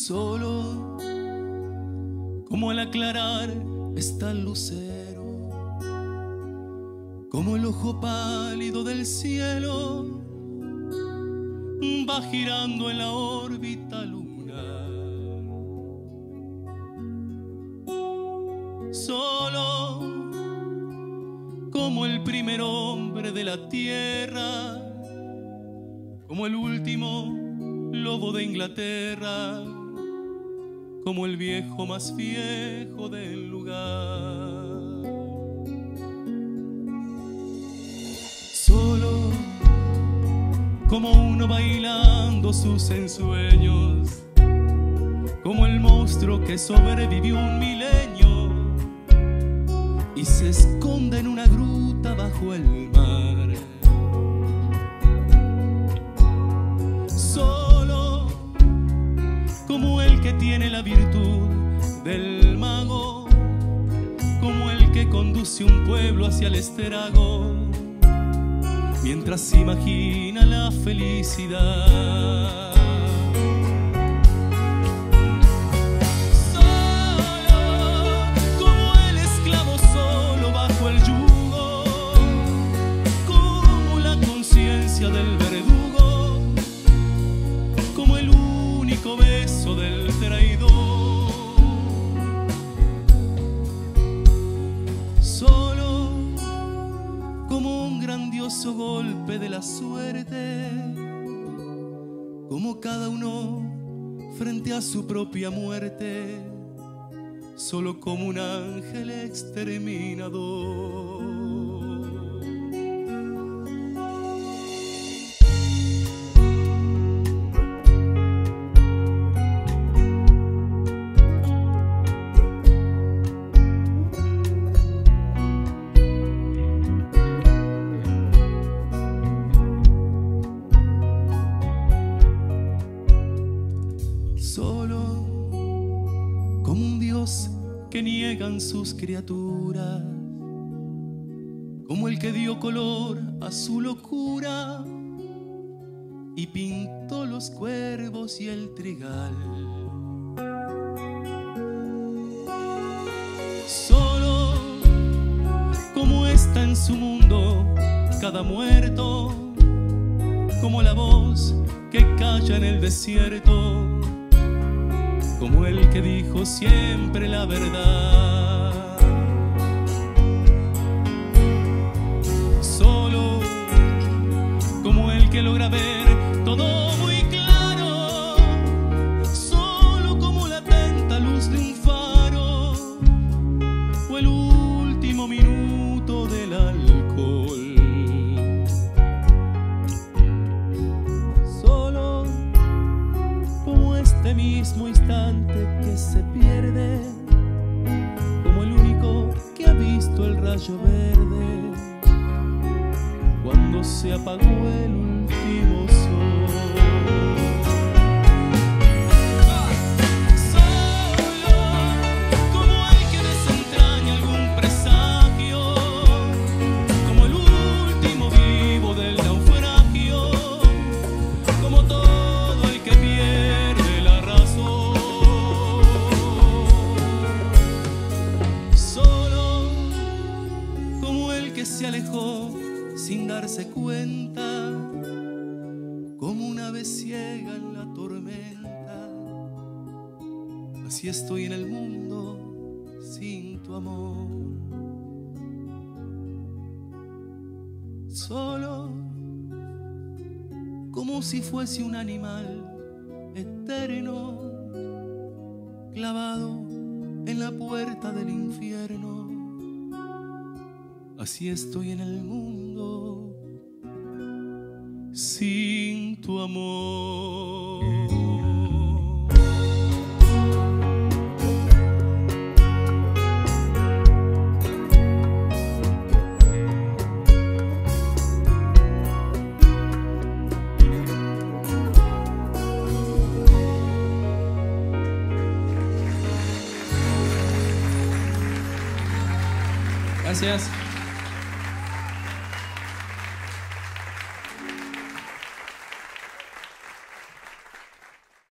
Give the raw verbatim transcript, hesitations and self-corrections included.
Solo como al aclarar está el lucero, como el ojo pálido del cielo va girando en la órbita lunar. Solo como el primer hombre de la tierra, como el último lobo de Inglaterra, como el viejo más viejo del lugar. Solo como uno bailando sus ensueños, como el monstruo que sobrevivió un milenio y se esconde en una gruta bajo el mar. Solo como el que tiene la virtud del mago, como el que conduce un pueblo hacia el estrago, mientras imagina la felicidad. Del verdugo, como el único beso del traidor. Solo como un grandioso golpe de la suerte, como cada uno frente a su propia muerte, solo como un ángel exterminador. Solo como un Dios que niegan sus criaturas, como el que dio color a su locura y pintó los cuervos y el trigal. Solo como está en su mundo cada muerto, como la voz que calla en el desierto, como el que dijo siempre la verdad. Solo como el que logra ver todo muy claro, solo como la tenta luz de un faro o el último minuto del alcohol. Solo como este mismo instante que se pierde, como el único que ha visto el rayo verde cuando se apagó el último sol. Solo como el que desentraña algún presagio, como el último vivo del naufragio, como todo el que pierde la razón. Solo como el que se alejó sin darse cuenta, como una ave ciega en la tormenta. Así estoy en el mundo sin tu amor. Solo como si fuese un animal eterno, clavado en la puerta del infierno. Así estoy en el mundo sin tu amor. Gracias.